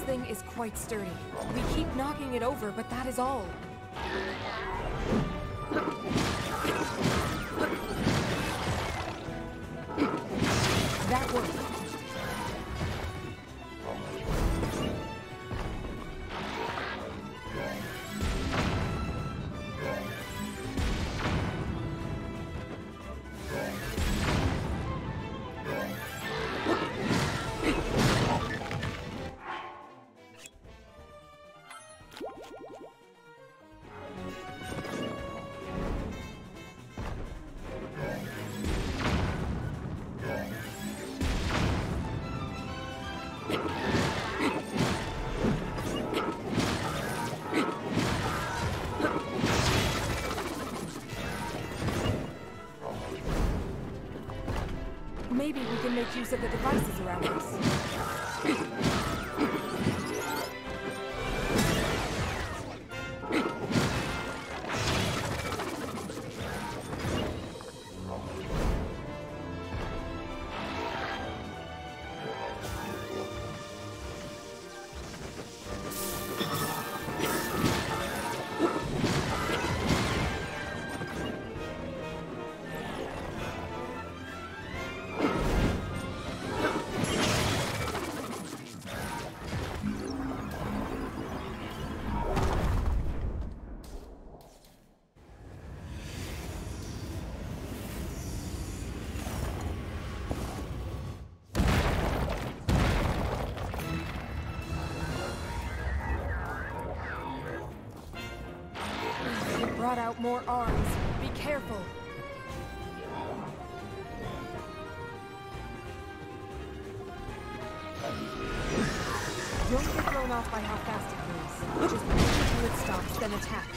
thing is quite sturdy. We keep knocking it over, but that is all. That worked. Maybe we can make use of the devices around us. Brought out more arms. Be careful. Don't get thrown off by how fast it moves. Just wait until it stops, then attack.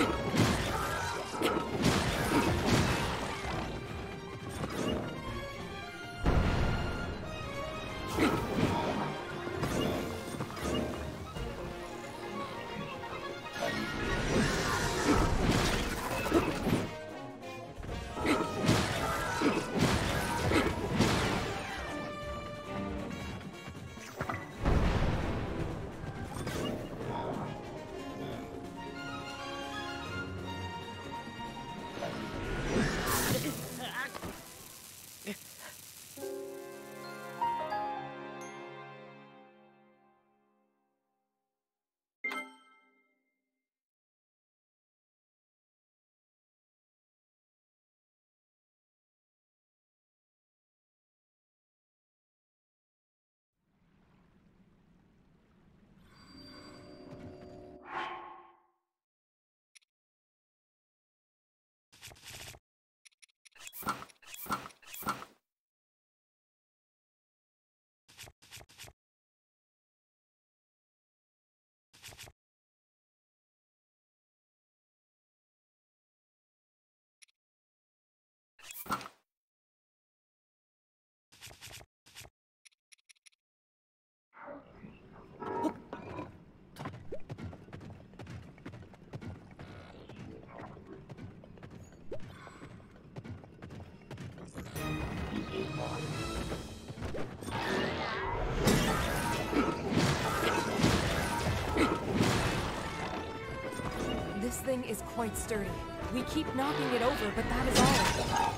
This thing is quite sturdy. We keep knocking it over, but that is all.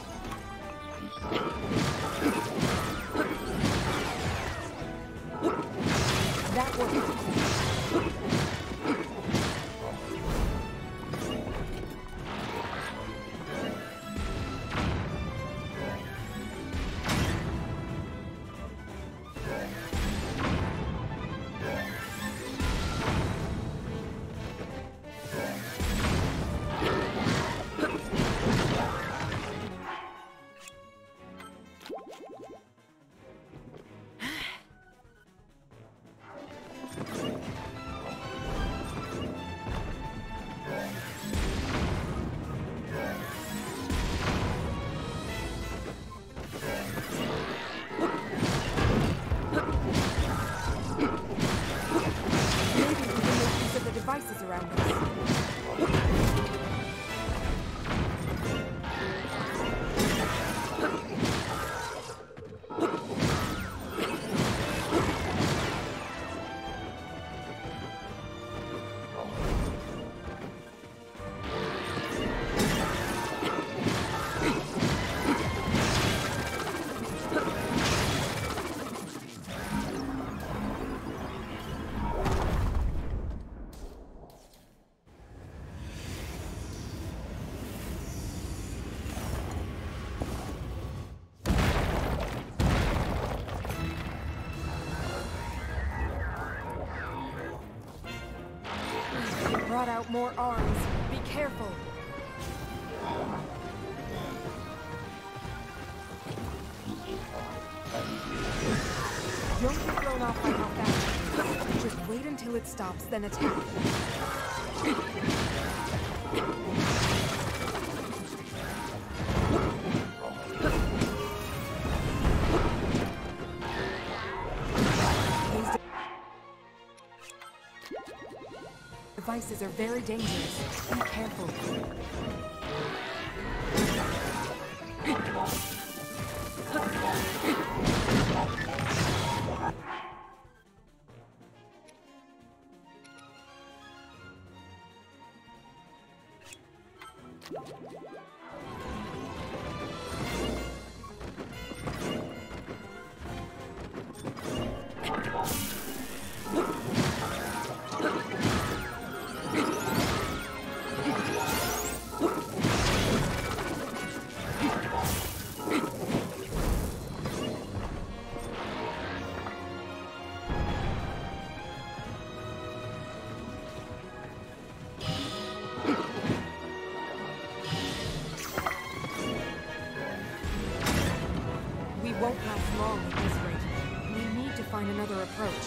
That worked. out more arms. Be careful. Don't get thrown off by how fast it is. Just wait until it stops, then attack. Devices are very dangerous. Be careful. Won't last long at this rate. We need to find another approach.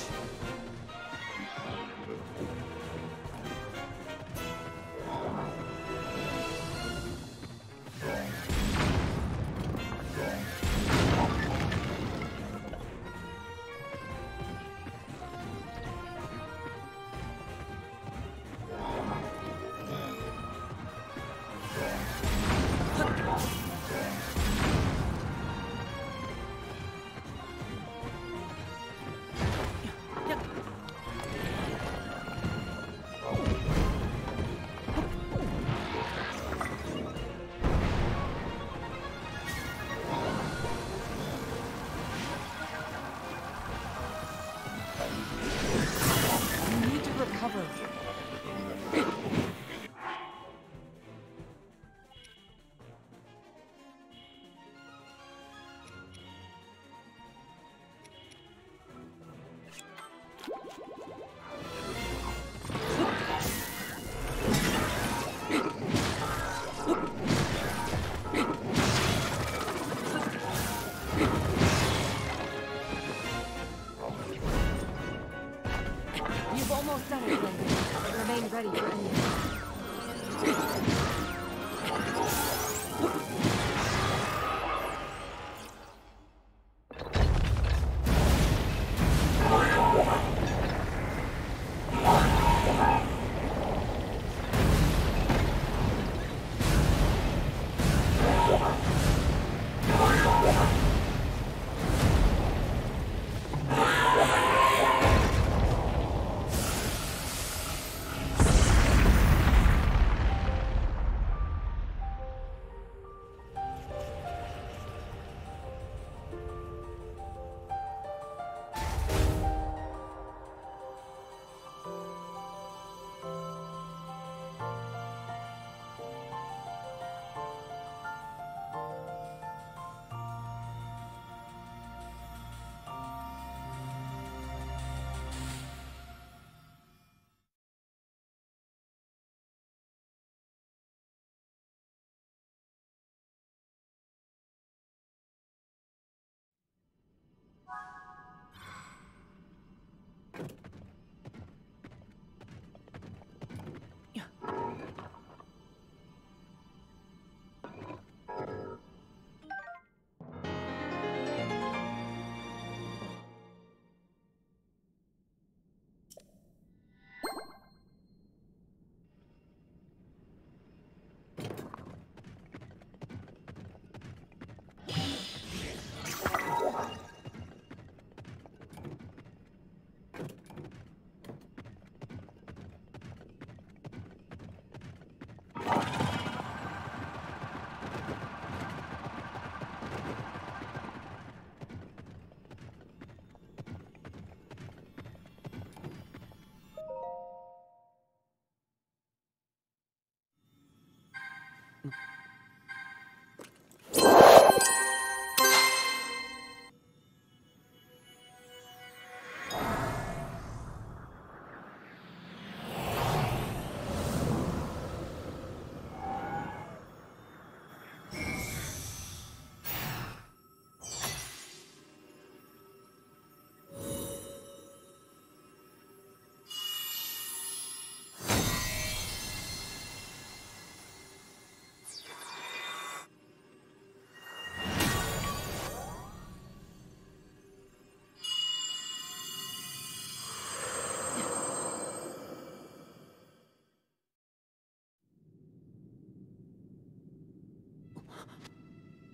Almost done it, Zelda. Remain ready for anything.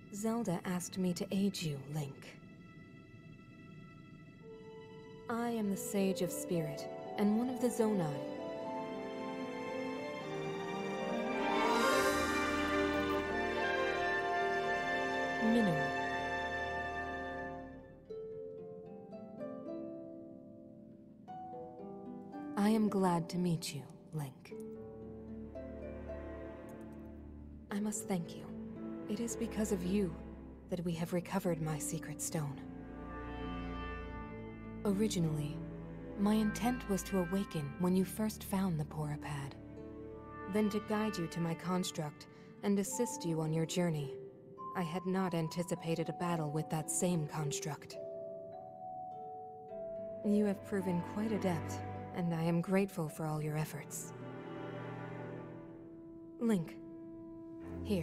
Zelda asked me to aid you, Link. I am the Sage of Spirit, and one of the Zonai. Mineral. I am glad to meet you, Link. I must thank you. It is because of you that we have recovered my secret stone. Originally, my intent was to awaken when you first found the Porapad, then to guide you to my construct and assist you on your journey. I had not anticipated a battle with that same construct. You have proven quite adept, and I am grateful for all your efforts. Link, here.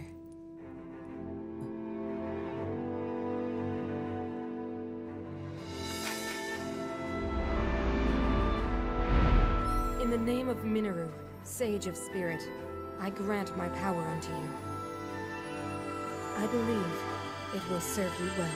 In the name of Minoru, Sage of Spirit, I grant my power unto you. I believe it will serve you well.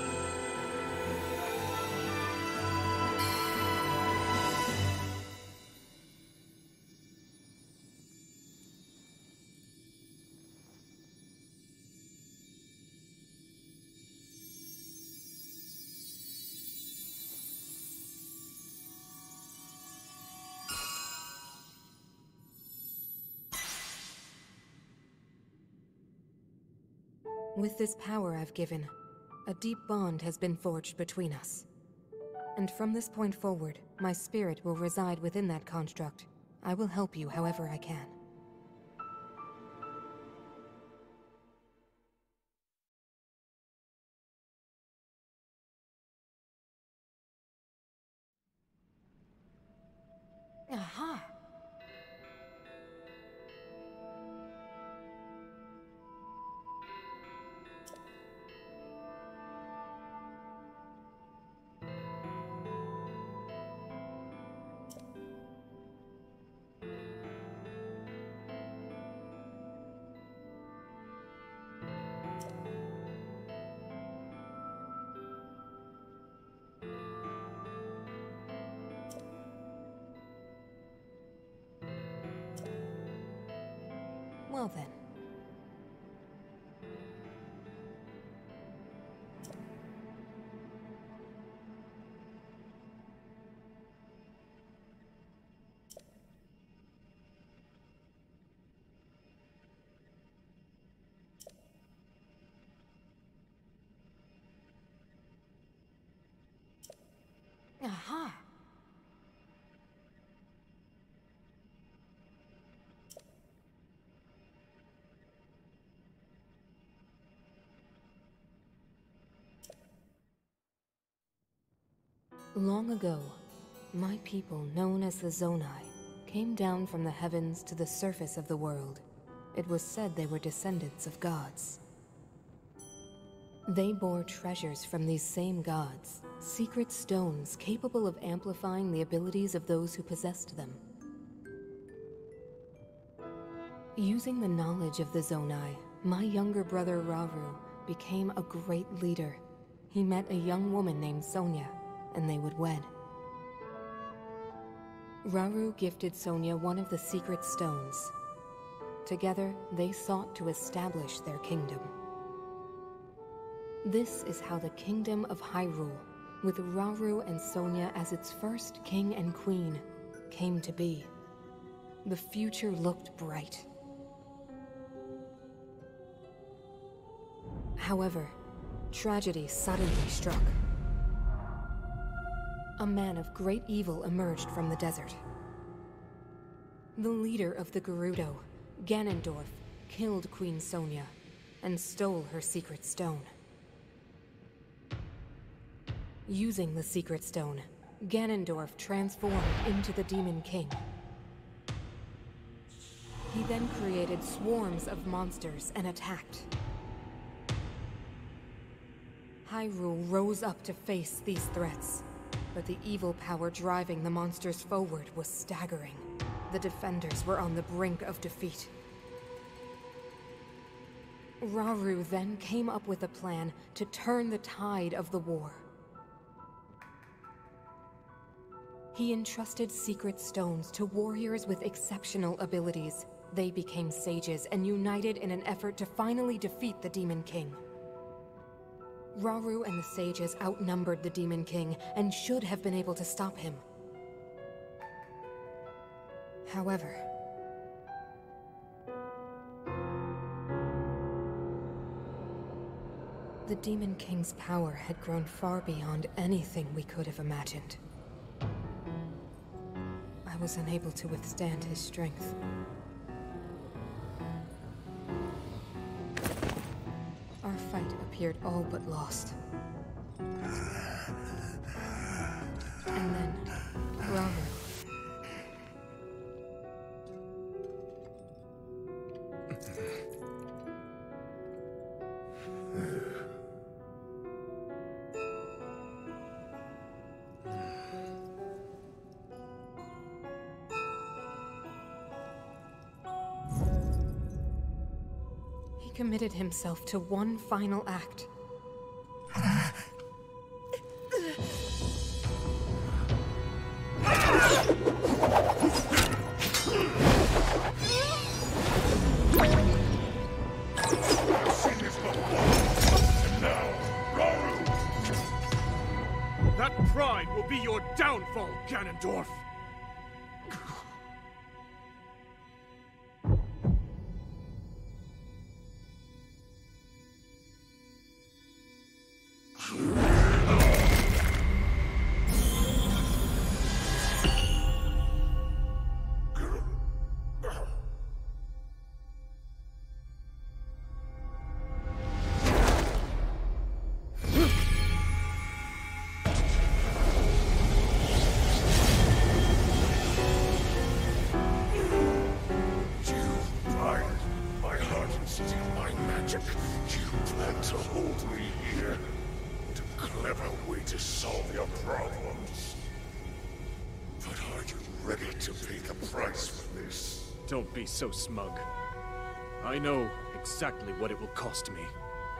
With this power I've given, a deep bond has been forged between us. And from this point forward, my spirit will reside within that construct. I will help you however I can. Aha! Well then. Aha! Long ago, my people, known as the Zonai, came down from the heavens to the surface of the world. It was said they were descendants of gods. They bore treasures from these same gods, secret stones capable of amplifying the abilities of those who possessed them. Using the knowledge of the Zonai, my younger brother Rauru became a great leader. He met a young woman named Sonia, and they would wed. Rauru gifted Sonia one of the secret stones. Together, they sought to establish their kingdom. This is how the Kingdom of Hyrule, with Rauru and Sonia as its first king and queen, came to be. The future looked bright. However, tragedy suddenly struck. A man of great evil emerged from the desert. The leader of the Gerudo, Ganondorf, killed Queen Sonia and stole her secret stone. Using the secret stone, Ganondorf transformed into the Demon King. He then created swarms of monsters and attacked. Hyrule rose up to face these threats, but the evil power driving the monsters forward was staggering. The defenders were on the brink of defeat. Rauru then came up with a plan to turn the tide of the war. He entrusted secret stones to warriors with exceptional abilities. They became sages and united in an effort to finally defeat the Demon King. Rauru and the sages outnumbered the Demon King and should have been able to stop him. However, the Demon King's power had grown far beyond anything we could have imagined. I was unable to withstand his strength. Our fight appeared all but lost. And then, Rauru. He committed himself to one final act. That pride will be your downfall, Ganondorf! Don't be so smug. I know exactly what it will cost me.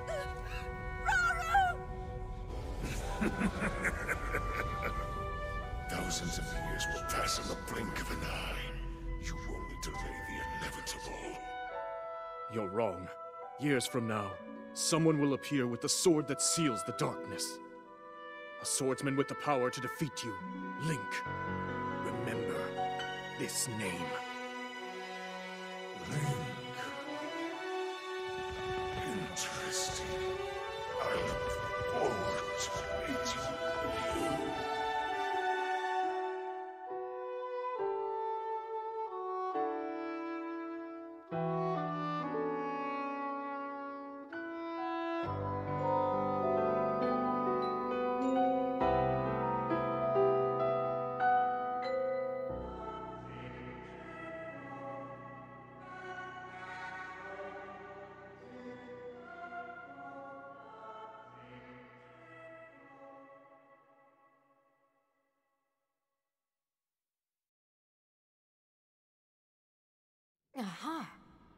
Thousands of years will pass in the blink of an eye. You only delay the inevitable. You're wrong. Years from now, someone will appear with the sword that seals the darkness. A swordsman with the power to defeat you. Link. Remember this name. Link. Interesting. I look forward to meeting you. Aha!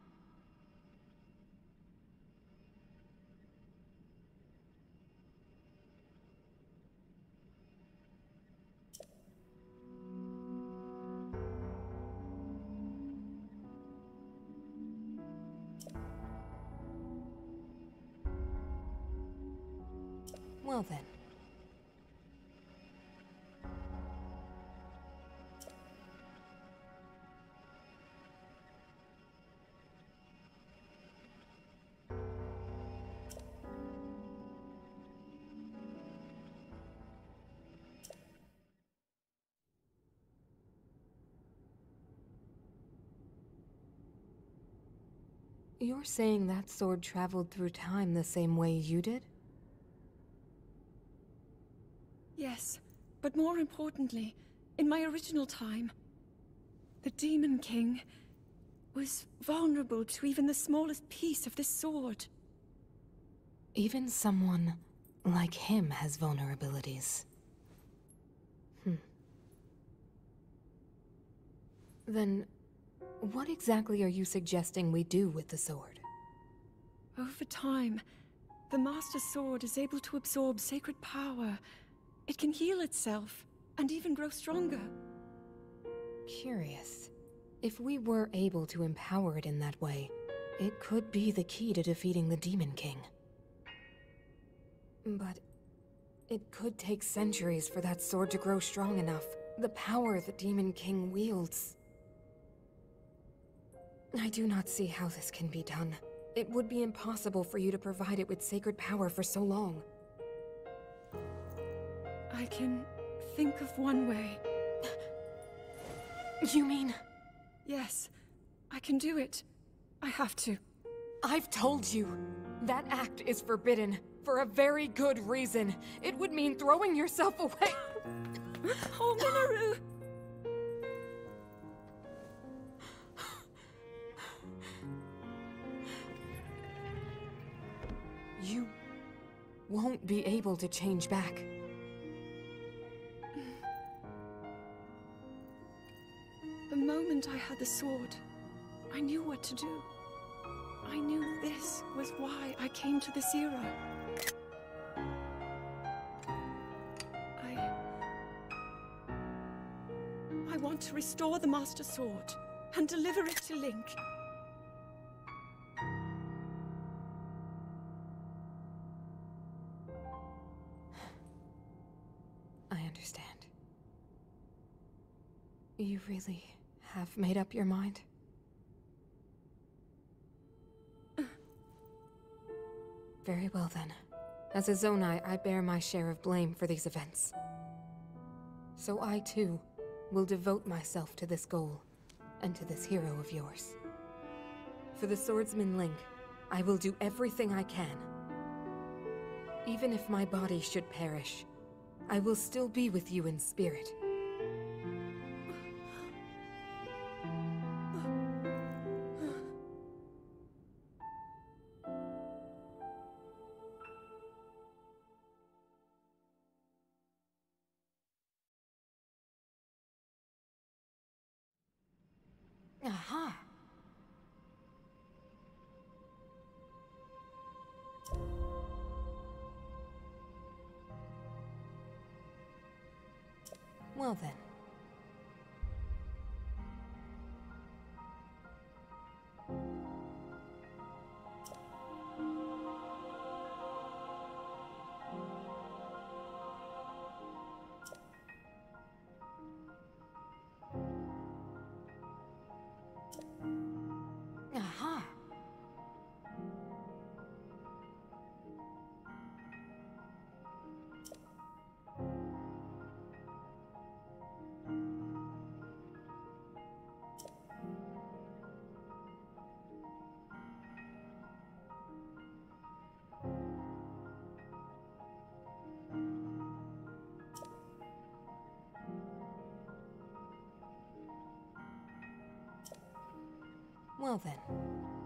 Well then. You're saying that sword traveled through time the same way you did? Yes, but more importantly, in my original time, the Demon King was vulnerable to even the smallest piece of this sword. Even someone like him has vulnerabilities. Then, what exactly are you suggesting we do with the sword? Over time, the Master Sword is able to absorb sacred power. It can heal itself, and even grow stronger. Curious. If we were able to empower it in that way, it could be the key to defeating the Demon King. But it could take centuries for that sword to grow strong enough. The power the Demon King wields. I do not see how this can be done. It would be impossible for you to provide it with sacred power for so long. I can think of one way. You mean? Yes, I can do it. I have to. I've told you. That act is forbidden, for a very good reason. It would mean throwing yourself away. Oh, Minoru! You won't be able to change back. The moment I had the sword, I knew what to do. I knew this was why I came to this era. I want to restore the Master Sword and deliver it to Link. I understand. You really have made up your mind? Very well then. As a Zonai, I bear my share of blame for these events. So I too will devote myself to this goal, and to this hero of yours. For the swordsman Link, I will do everything I can. Even if my body should perish, I will still be with you in spirit. Aha! Well then. Aha! Well then.